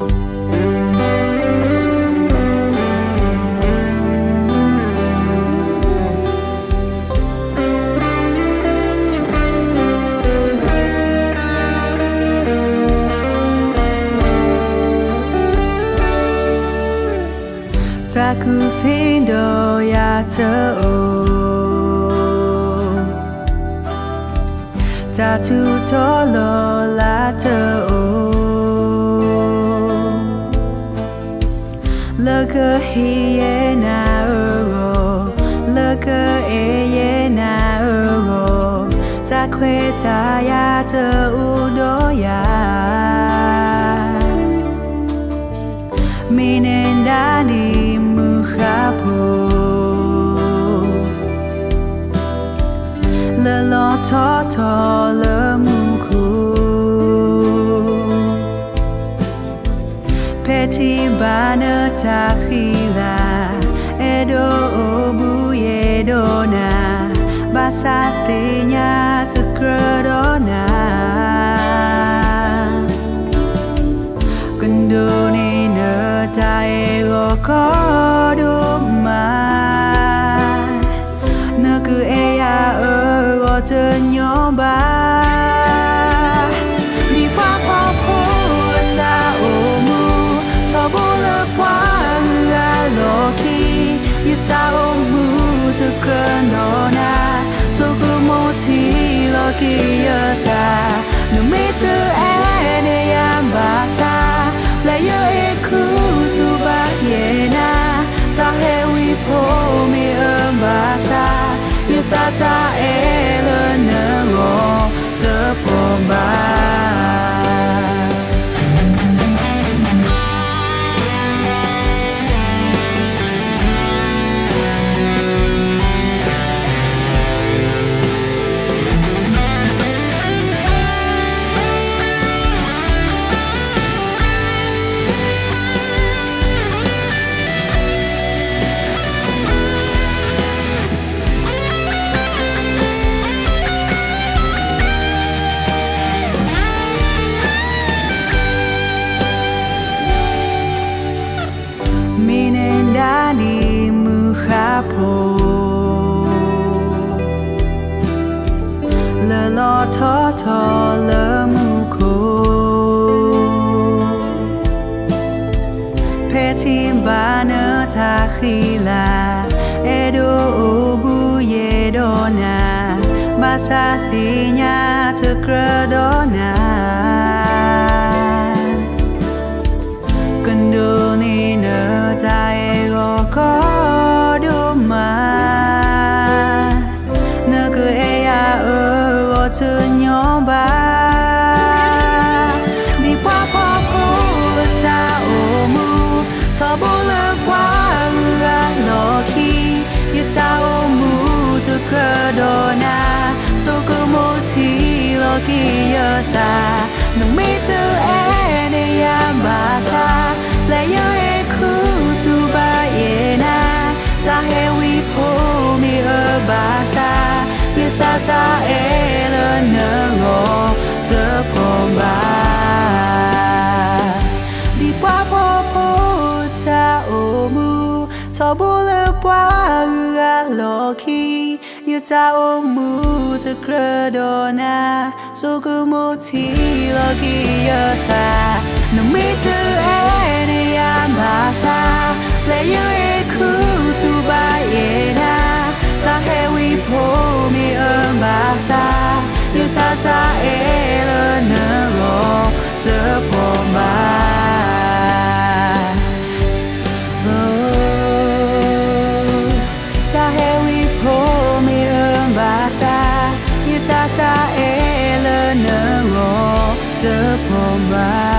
Taku findo ya te o Tatu tolo la te o Laka hiye na uro Laka eye na uro Takwe ta ya te udo ya Minendani mukhapu Lelo toto le muku Peti bana takhila Edo obu yedona Basatinya tukredona Kenduni Taego koduma Naku eya ego tenyoba Di papa puta omu Tobula panga loki Yuta omu tukrenona Sukumoti loki yata Numitu ene yambasa Layo eku Yena ta hewi po mi ambasa yuta ta elena go te pomba Minendani mukhapo Lelo toto le muko Petimbana takhila Edo ubu yedona Basathinya tukredona Kenduni taego koduma Naku eya ego tenyoba Di papa puta omu Tobula panga loki Yuta omu tukredona Sukumoti loki yata Numitu ene yambasa Layo eku tuba yena Ta hewi po mi abasa Yuta ta elena go te pomba Di papa puta omu Tobula panga loki Yuta omu tukredona Sukumoti loki yata Numitu ene yambasa Layo eku tuba yena Ta hewi po mi ambasa Yuta ta elena go te pomba Ta hewi po mi ambasa Yuta ta elena go te pomba